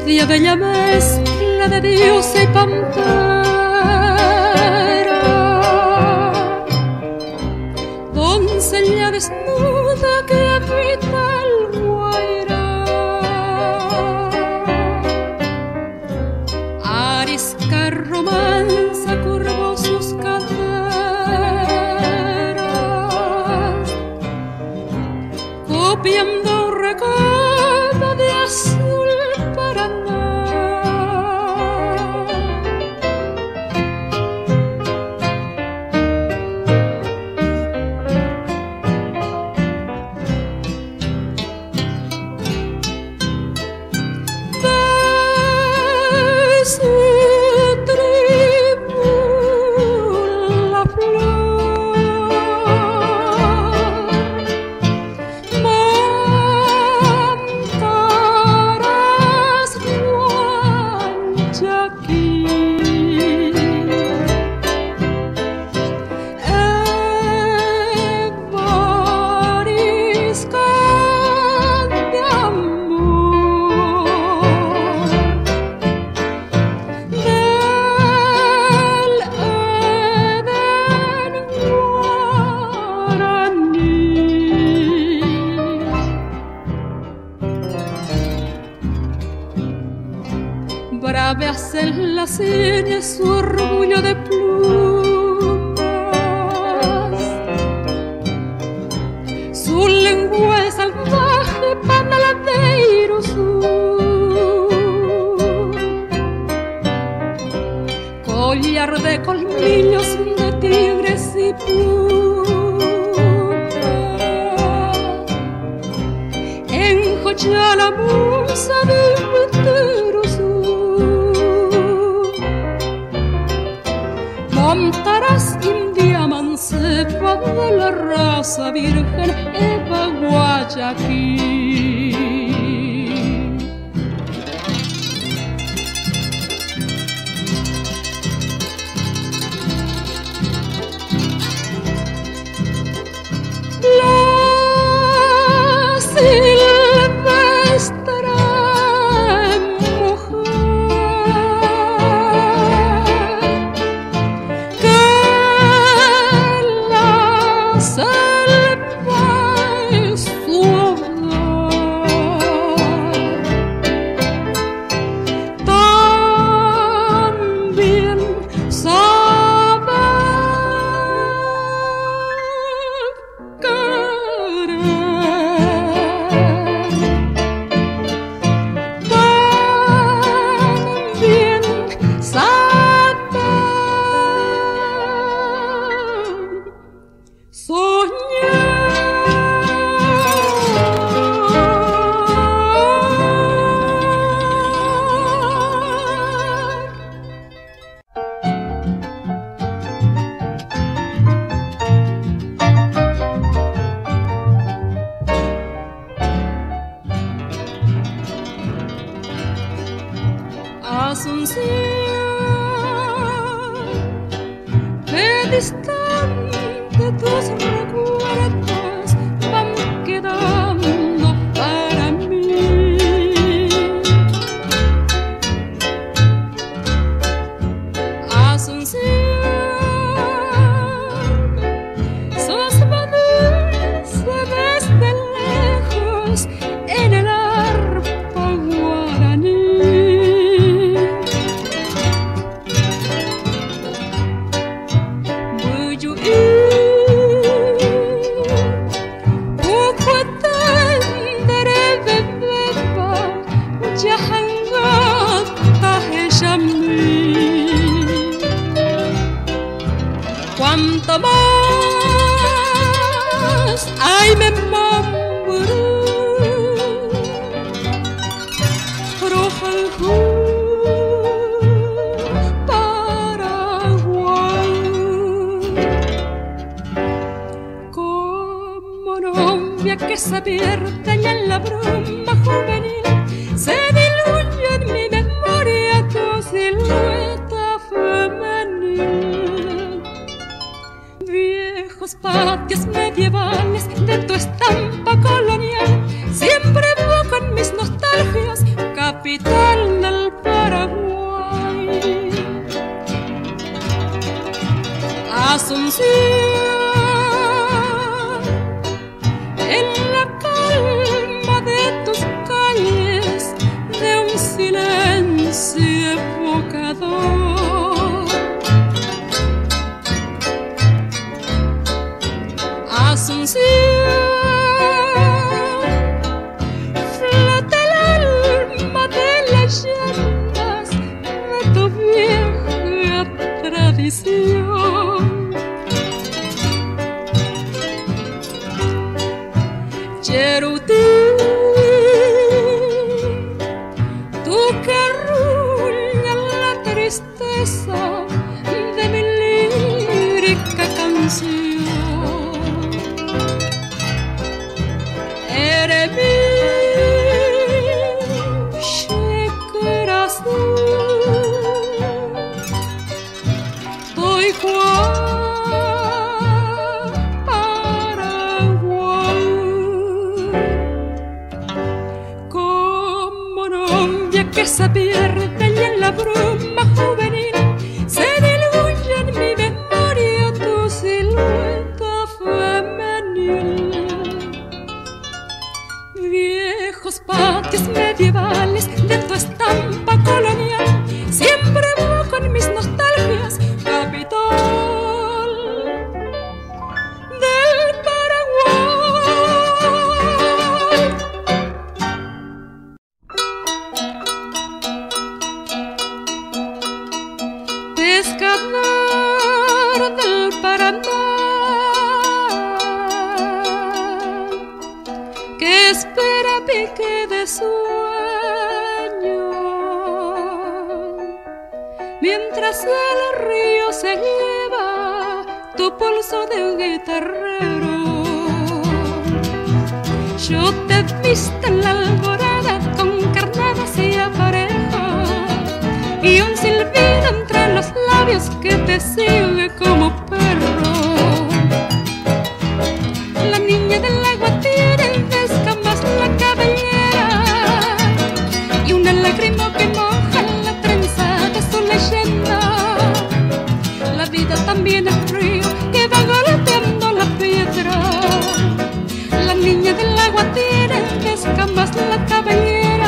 media bella mezcla de diosa y pantera, doncella desnuda que habita el Guairá, arisca romanza curvó sus caderas, copiando un recodo de azul Paraná. De su tribu la flor montarás Guanyaquil, evariscan de amor del Edén guaraní. Braveas en las sienes su orgullo de plumas, su lengua es salvaje, panaladeiro collar de colmillos de tigres y pumas, enjolla la musa del vetero montarás india manceba de la raza virgen Eva Guayaquil. La silvestre mujer que la selva es su hogar, también sabe querer, también sabe Asunción, qué distante tus recuerdos van quedando para mí. Asunción, sos dulce desde lejos en el arpa guaraní. Cuanto más ay me mamburú roja el Paraguay, como novia que se pierde ya en la bruma juvenil, se diluye en mi memoria tu silueta femenil. Viejos patios medievales de tu estampa colonial siempre evocan mis nostalgias. capital del Paraguay. Asunción, en la calma de tus calles, de un silencio evocador. Asunción, flota el alma de leyendas de tu vieja tradición. Cherutí, tú que arruñas la tristeza de mi lírica canción. Eres mi corazón, estoy que se pierde y en la bruma juvenil se diluye en mi memoria tu silueta femenil. Viejos patios medievales de tu estampa colonial siempre evoco en mis nostalgias, capital del Paraguay. Pescador del Paraná, que espera pique de sueño, mientras el río se lleva tu pulso de un guitarrero. Yo te he visto en la alborada con carnadas y aparejas y un silbido entre los labios que te sigue como perro. La niña del agua tiene en escamas la cabellera y una lágrima que moja la trenza de su leyenda. La vida también es río que va golpeando la piedra. La niña del agua tiene en escamas la cabellera.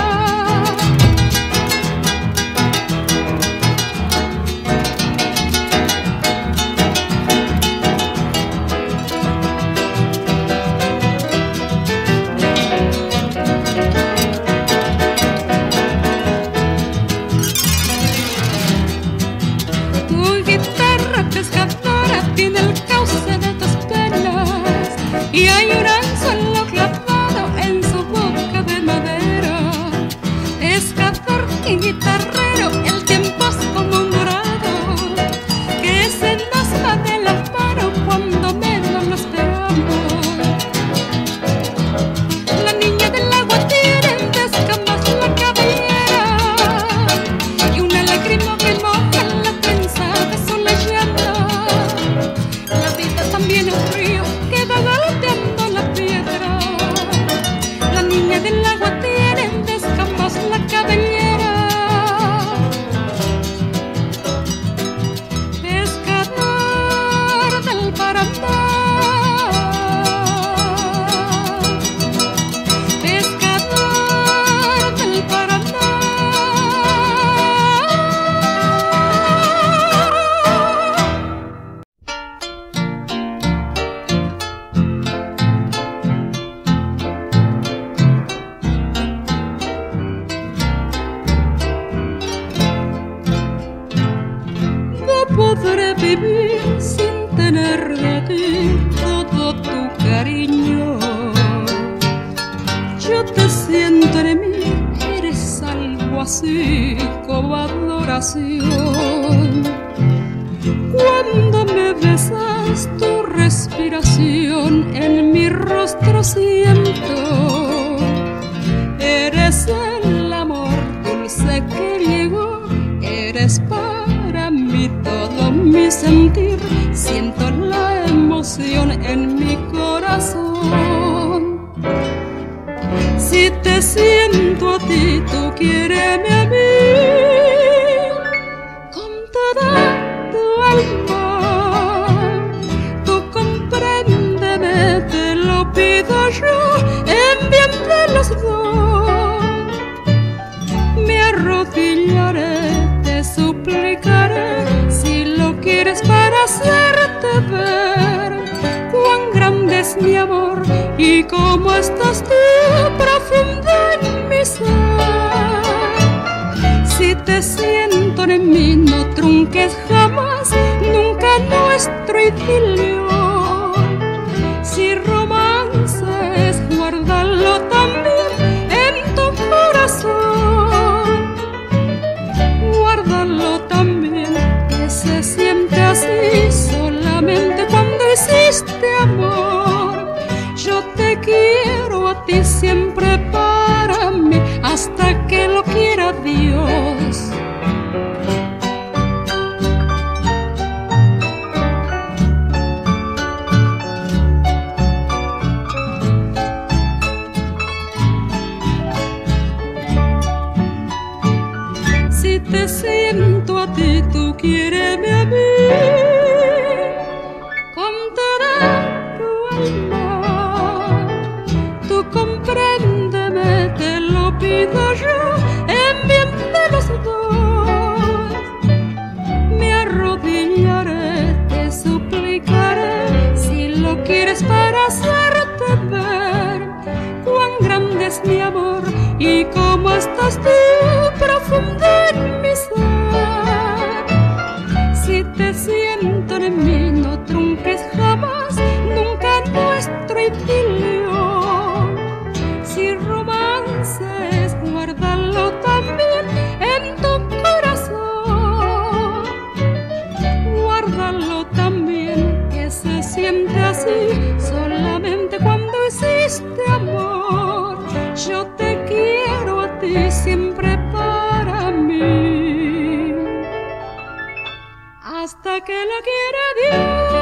Tiene el cauce de tus penas y hay un anzuelo clavado en su boca de madera. Pescador y guitarrero, el tiempo es como un dorado que se nos va de la mano cuando menos lo esperamos. La niña del agua tiene en escamas la cabellera y una lágrima que moja la trenza de su leyenda. También un río que va golpeando la piedra. La niña del agua tiene en escamas la cabellera. Pescador del Paraná, pescador del Paraná. Podré vivir sin tener de ti todo tu cariño. Yo te siento en mí, eres algo así como adoración. Cuando me besas, tu respiración en mi rostro siento. Eres el amor dulce que llegó, eres para mí todo mi sentir. Siento la emoción en mi corazón. Si te siento a ti, tú quiéreme a mí con toda tu alma. Tú compréndeme, te lo pido yo, en bien de los dos. Me arrodillaré, te suplicaré, si lo quieres para hacerte ver cuán grande es mi amor y cómo estás tú profundo en mi ser. Si te siento en mí, no trunques jamás nunca nuestro idilio. Si romance es, guárdalo también en tu corazón. Guárdalo también, que se siente así solamente cuando hiciste amor. Yo te quiero a ti siempre para mí, hasta que lo quiera Dios. Si te siento a ti, tú quiéreme a mí con toda tu alma. Tú compréndeme, te lo pido yo, en bien de los dos. Me arrodillaré, te suplicaré, si lo quieres para hacerte ver cuán grande es mi amor y cómo estás tú profundo en mi ser. Si te siento en mí, no trunques jamás nunca nuestro idilio. Si romances, guárdalo también en tu corazón. Guárdalo también, que se siente así solamente cuando hiciste amor. Yo te quiero a ti siempre para mí, hasta que lo quiera Dios.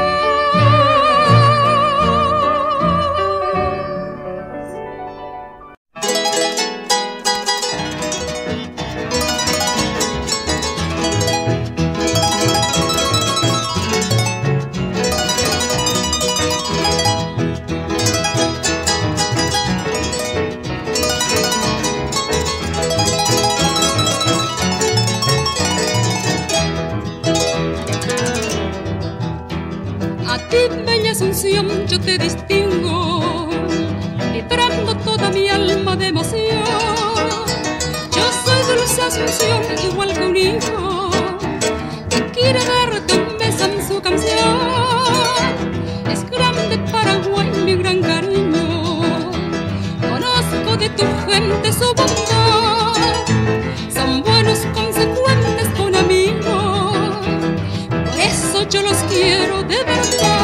A ti, bella Asunción, yo te distingo, vibrando toda mi alma de emoción. Yo soy dulce Asunción, igual que un hijo que quiere darte un beso en su canción. Es grande Paraguay, mi gran cariño, conozco de tu gente su bondad. Son buenos, consecuentes, con amigos, por eso yo los quiero de verdad.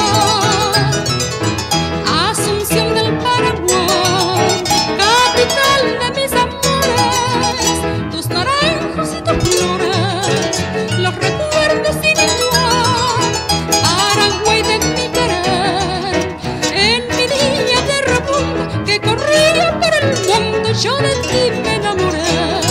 Asunción del Paraguay, capital de mis amores, tus naranjos y tus flores, los recuerdos sin igual. Paraguay de mi querer, en mi día de rebunda que corría por el mundo, yo de ti me enamoré.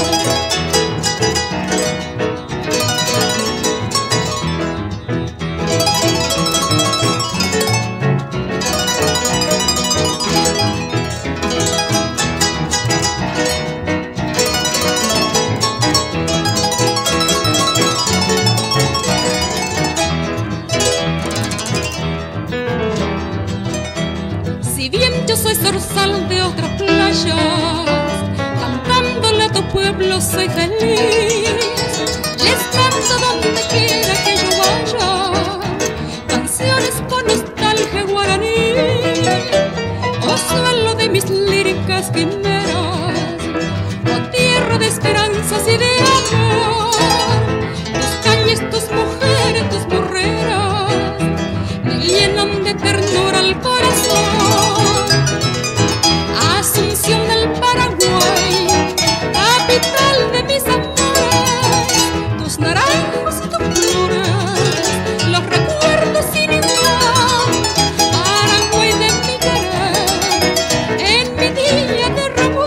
Si bien yo soy zorzal de otras playas, cantándole a tu pueblo soy feliz. Les canto donde quiera que yo vaya, canciones con nostalgia guaraní, oh suelo de mis líricas quimeras, oh tierra de esperanzas y de amor. Tus calles, tus mujeres, tus morreras me llenan de ternura al corazón. Asunción del Paraguay, capital de mis amores, tus naranjos y tus flores, los recuerdos sin igual. Paraguay de mi querer, en mi día de recuerdo,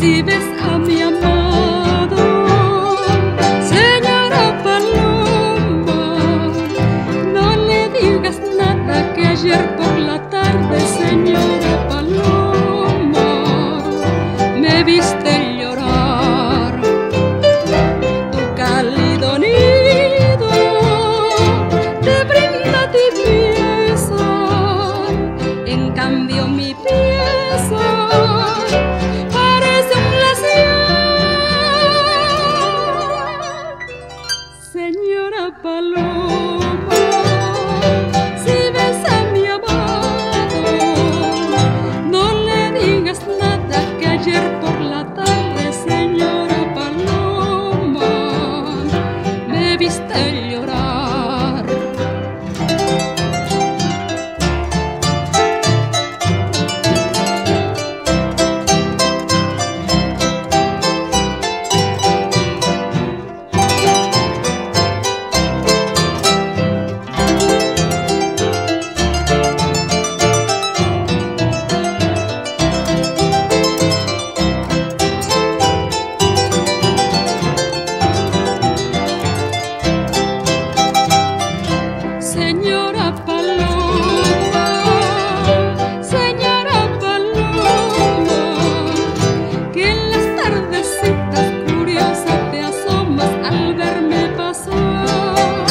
Si ves a mi amado, señora Paloma, no le digas nada que ayer por la tarde, señora Paloma, me viste llorar. Tu cálido nido te brinda tibieza, en cambio mi pieza parece un glaciar. Señora Paloma, si ves a mi amado, no le digas nada que ayer por la tarde, señora Paloma, me viste llorar. Señora Paloma, señora Paloma, que en las tardecitas curiosas te asomas al verme pasar.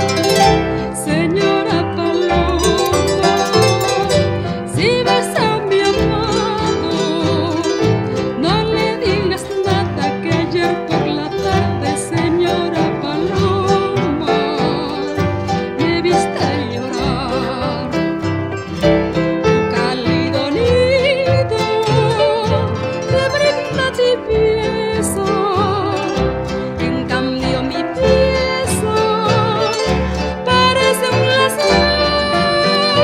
Señora Paloma, si ves a mi amado, no le digas nada que ayer por la tarde, señora Paloma, me viste llorar. Tu cálido nido te brinda tibieza, en cambio mi pieza parece un glaciar.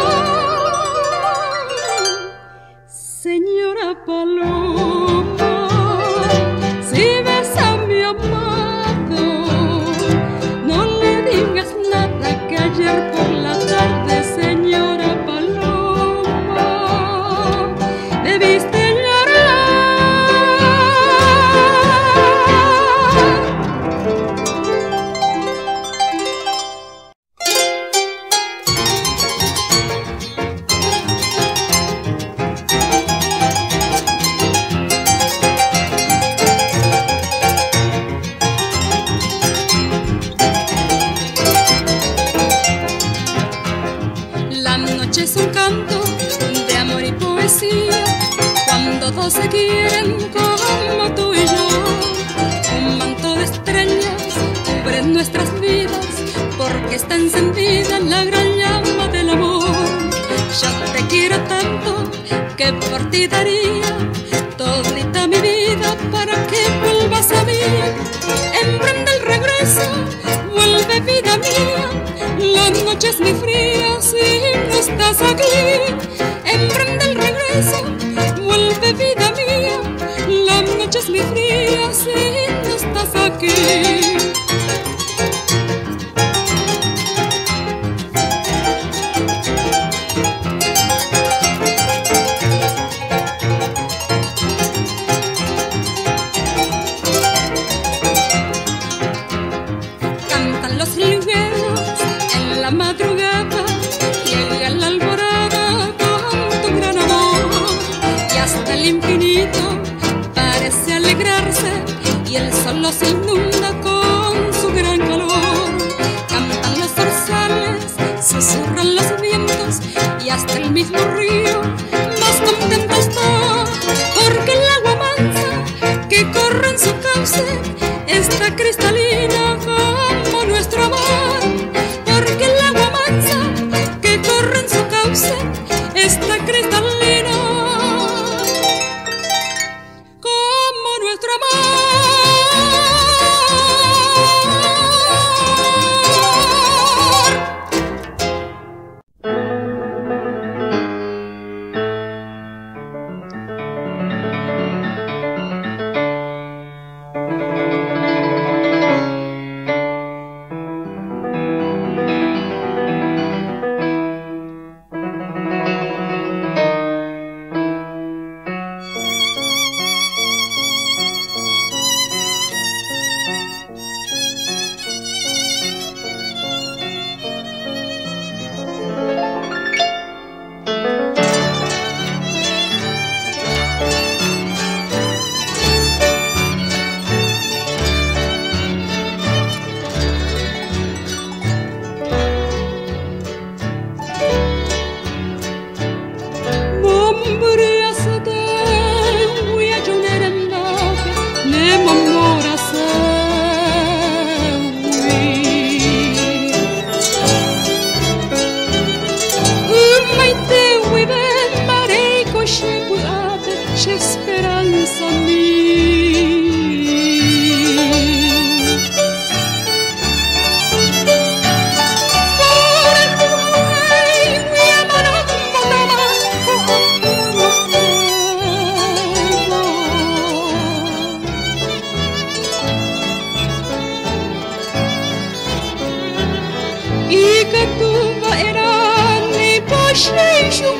Señora Paloma, si ves a mi amado, no le digas nada que ayer por la tarde, señora Paloma, me viste llorar. La noche es un canto de amor y poesía, cuando dos se quieren como tú y yo. Un manto de estrellas cubre nuestras vidas, porque está encendida la gran llama del amor. Yo te quiero tanto que por ti daría todita mi vida para que vuelvas a mí. Emprende el regreso, vuelve vida mía, la noche es muy fría si no estás aquí. Emprende el regreso, vuelve vida mía, la noche es muy fría si no estás aquí. Cantan los jilgueros en la madrugada, llega la alborada con tu gran amor, y hasta el infinito parece alegrarse, y el sol los inunda con su gran calor. Cantan los zorzales, susurran los vientos, y hasta el mismo río más contento está, porque el agua mansa que corre en su cauce está cristalina como nuestro amor. Porque el agua mansa que corre en su cauce está cristalina como nuestro amor. esperanza mía. Y que tú eras mi posheshu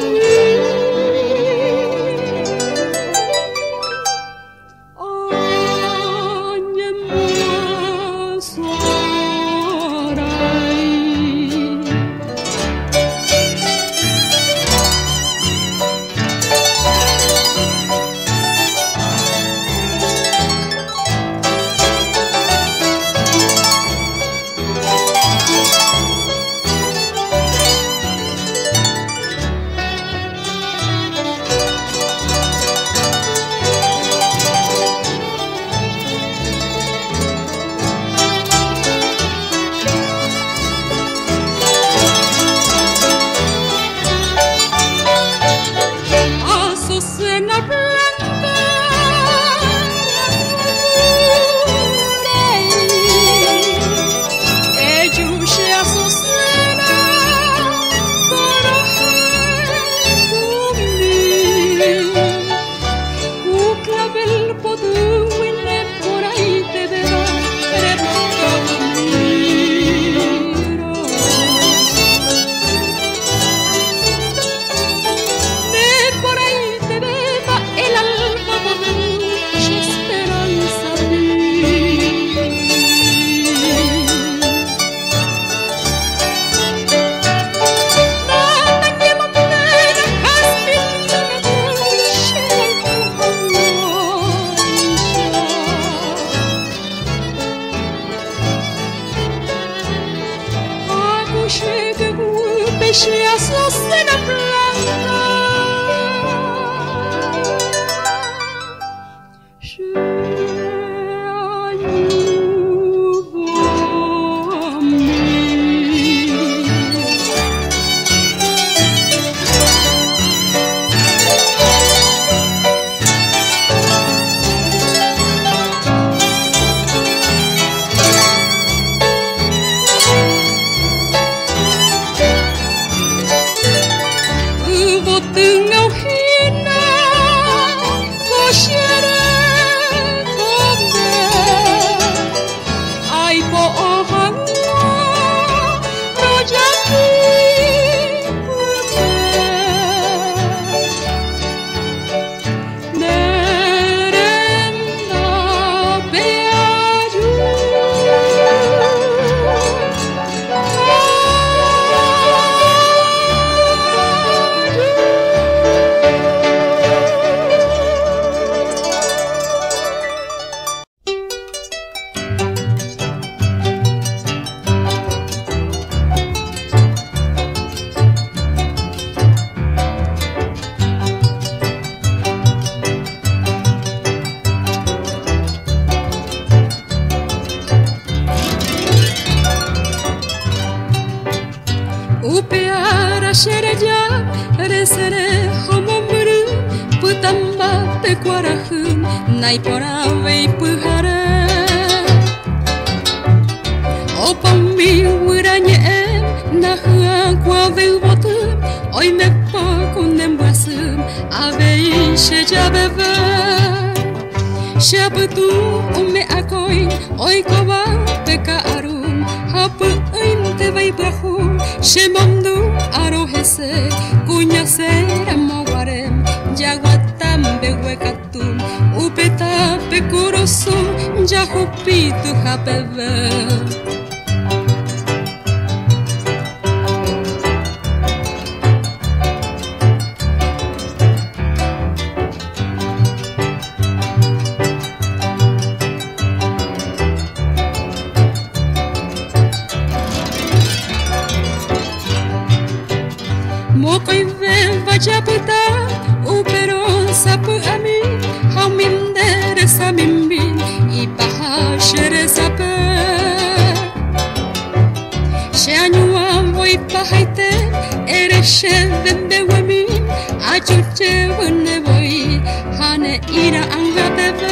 Eres chef de Bewemi, a chuche, when the boy, Hane ne ira anga bebe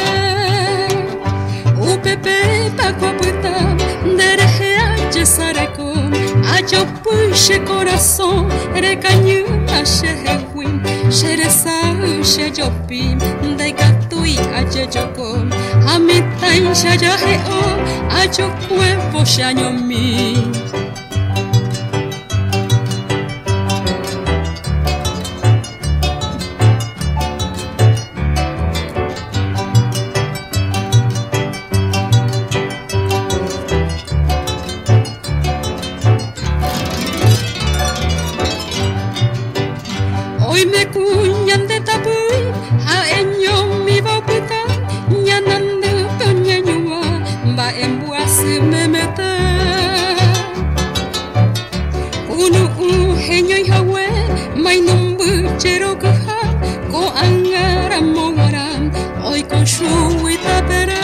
upepe pakuapuita dereje aje sarekon ayo puxe corazón recañu ashe hewin sheresa ushe jopim deikatui aje jokon amitai shayahe o ayo cuerpo shanyomi. Hoy me cuñan de tapuy, a eño mi baupita, ñanande peñeñua, va en buasi me mete. Unu genio y hawe, mai numbu chero kuha, ko angara mowaran, hoy con shuita pere.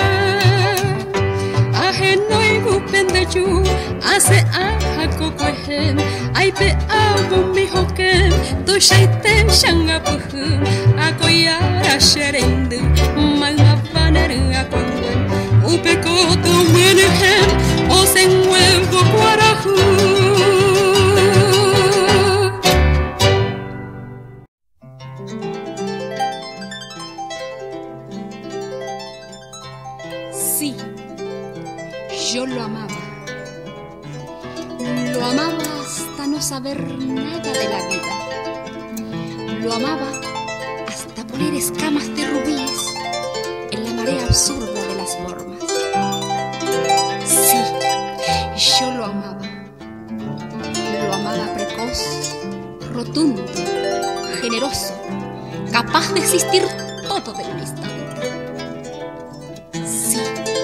Ahenoi gupendeju, hace aja kokohen, ay pe abu mi hoken, tu shaite shanga puhu, akoyara sherendu, malna vaneru akongwen, upe koto menuhen, o sen huevo guarahu. Sí, yo lo amaba. Lo amaba hasta no saber nada de la vida. Lo amaba hasta poner escamas de rubíes en la marea absurda de las formas. Sí, yo lo amaba. Lo amaba precoz, rotundo, generoso, capaz de existir todo de un instante. Sí,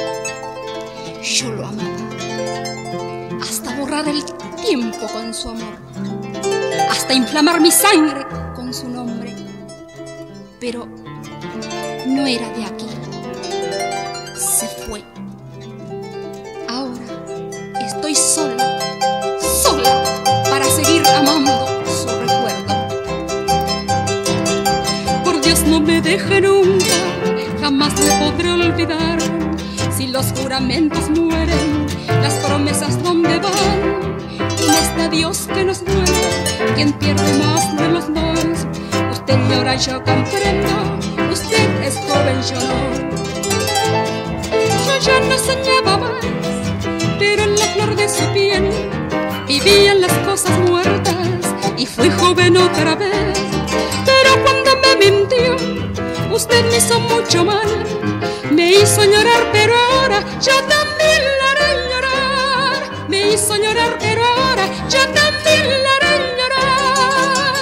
yo lo amaba hasta borrar el tiempo con su amor, hasta inflamar mi sangre con su nombre. Pero no era de aquí, se fue. Ahora estoy sola, sola para seguir amando su recuerdo. Por Dios no me deje nunca, jamás me podré olvidar. Si los juramentos mueren, las promesas dónde van. ¿Quién es de Dios que nos duele? ¿Quién pierde más de los dos? Usted llora, yo comprendo. Usted es joven, yo no. Yo ya no soñaba más, pero en la flor de su piel vivían las cosas muertas y fui joven otra vez. Pero cuando me mintió, usted me hizo mucho mal. Me hizo llorar, pero ahora yo también la haré llorar. Me hizo llorar, pero ahora yo también la haré llorar.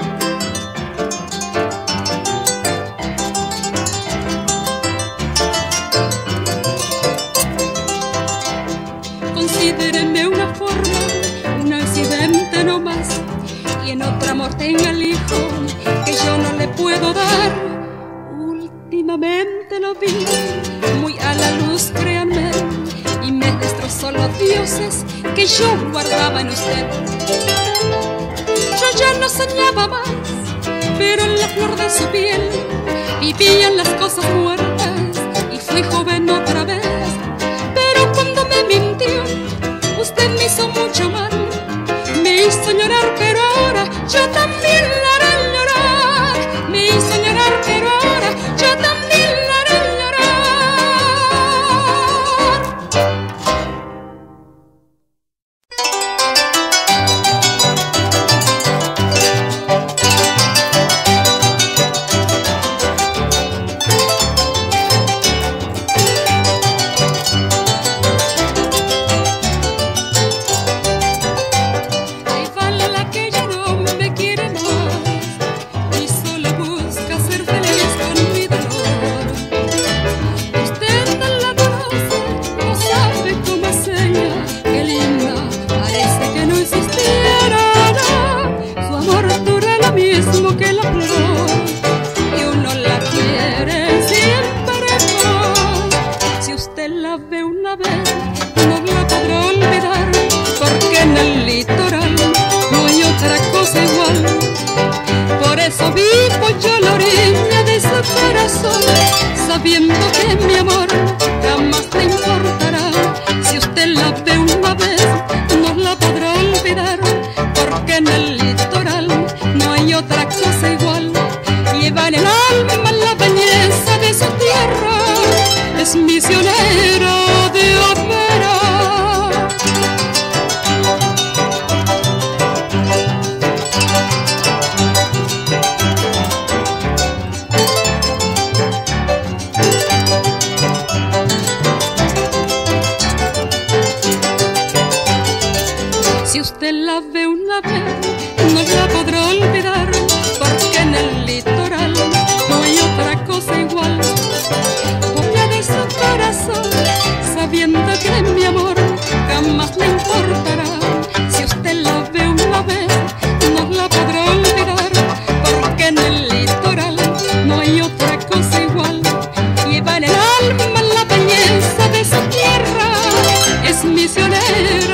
Considéreme una forma, un accidente no más, y en otro amor tenga el hijo que yo no le puedo dar. Últimamente lo vi muy a la luz, créanme, y me destrozó los dioses que yo guardaba en usted. Yo ya no soñaba más, pero en la flor de su piel vivían las cosas muertas y fui joven otra vez. Pero cuando me mintió, usted me hizo mucho mal. Me hizo llorar, pero ahora yo también la haré llorar. Me hizo llorar, pero ahora yo también la haré llorar. Ay, vale la que ya no me quiere más. sabiendo que mi amor jamás le importará. Si usted la ve una vez, no la podrá olvidar, porque en el litoral no hay otra cosa igual. Lleva en el alma la belleza de su tierra, es misionera de ópera. Si usted la ve una vez, no la podrá olvidar, porque en el litoral no hay otra cosa igual. Copia de su corazón, sabiendo que mi amor jamás le importará. Si usted la ve una vez, no la podrá olvidar, porque en el litoral no hay otra cosa igual. Lleva en el alma la belleza de su tierra, es misionera